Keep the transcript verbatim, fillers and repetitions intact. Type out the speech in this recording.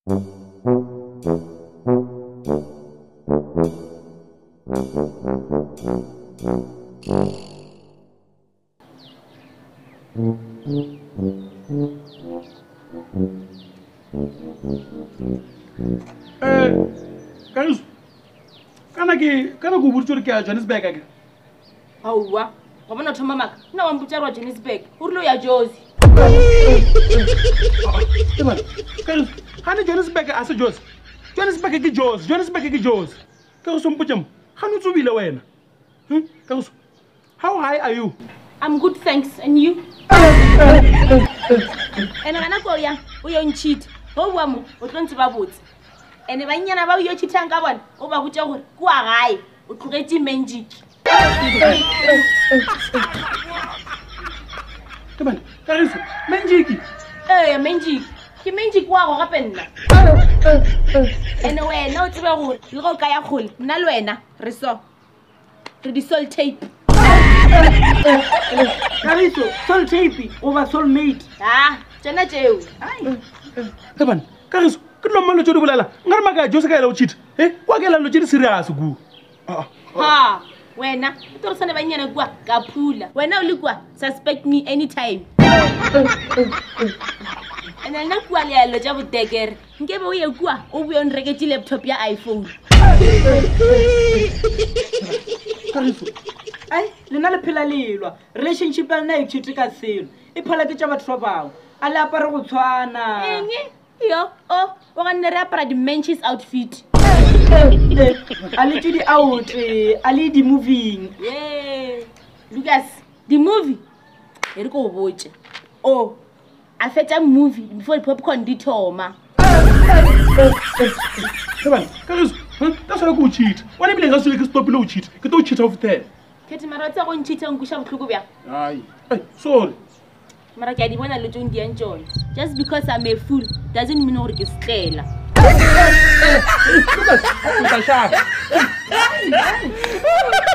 Eh, Kagiso. Kana ke kana go burtsho ke ya Johannesburg ke. Hauwa, wa bona thoma maka. Nna wa mputsa ro Johannesburg. O rilo ya Jozi. Eba, Kagiso, hane Johannesburg a se Jozi. Johannesburg ke Jozi, Johannesburg ke Jozi. Kagiso mputsa, hane tsubile wena. Hm, Kagiso. How high are you? I'm good, thanks. And you? And ana go ya, o yo ncheat. Ho bua mo, o tlo ntse ba botse. Ene ba nyana ba yo cheatang ka bona, o ba botsa gore ku a gae, o tlogetse magic. Eba, Kagiso, magic. Eh, magic. Ke magic wa go gape nna. Ene wena o tsebe gore le go ka ya khole, nna le wena re so. Re di soul tape. Kagiso, soul tape over soulmate. Ah, tsena tseo. Ai. Eba, Kagiso, ke lo mmalo tšo di bolela. Ngare maka Jozi ka ela o cheat. Eh, kwa ke ela lo tšedi serious go. Ah. Ha, wena o tlo sone ba nyana kwa ka phula. Wena o le kwa suspect me anytime. Ene nna kwa le elo tša botekere. Nkebe o ye kwa o bue o nreketse laptop ya iPhone. Kagiso. Ai, lena le phela lelwa. Relationship ya nna e tšhete ka selo. E phela ke tša batho ba bangwe. A le apare go tshwana. Enge, yo, oh, o ga nne re apara di-Menchie's outfit. A le tše di out, a le di moving. Yeah. Lucas, the movie. E re ko o botse. Oh, a fetša movie before the popcorn di thoma. Eba, Kagiso, that's why go cheat. Wena bile ga se ke stop lo cheat. Ke tlo cheat off there. Khethi mara tsa go ntšhitha nkusha botlhoko bja. Ai, ai, sorry. Mara ke a di bona le tsong di yang tsone. Just because I'm a fool doesn't mean gore ke setlela. Lucas, o ka shaka.